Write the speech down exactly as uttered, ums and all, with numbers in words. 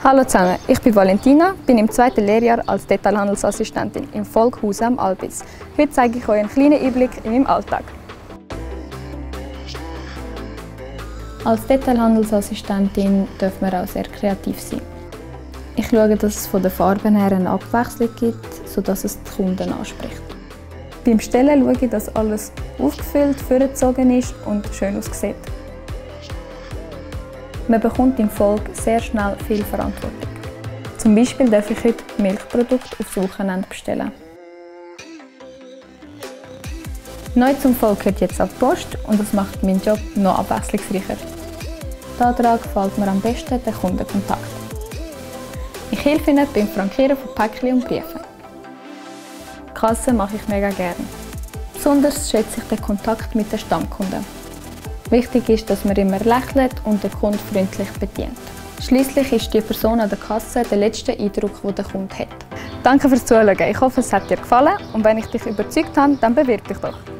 Hallo zusammen, ich bin Valentina, bin im zweiten Lehrjahr als Detailhandelsassistentin im Volkhaus am Albis. Heute zeige ich euch einen kleinen Einblick in meinen Alltag. Als Detailhandelsassistentin darf man auch sehr kreativ sein. Ich schaue, dass es von den Farben her eine Abwechslung gibt, sodass es die Kunden anspricht. Beim Stellen schaue ich, dass alles aufgefüllt, vorgezogen ist und schön aussieht. Man bekommt im Volk sehr schnell viel Verantwortung. Zum Beispiel darf ich heute Milchprodukte aufs Wochenende bestellen. Neu zum Volk gehört jetzt auch die Post und das macht meinen Job noch abwechslungsreicher. Daran gefällt mir am besten der Kundenkontakt. Ich helfe ihnen beim Frankieren von Päckchen und Briefen. Die Kasse mache ich mega gerne. Besonders schätze ich den Kontakt mit den Stammkunden. Wichtig ist, dass man immer lächelt und den Kunden freundlich bedient. Schliesslich ist die Person an der Kasse der letzte Eindruck, den der Kunde hat. Danke fürs Zuschauen. Ich hoffe, es hat dir gefallen und wenn ich dich überzeugt habe, dann bewirb dich doch.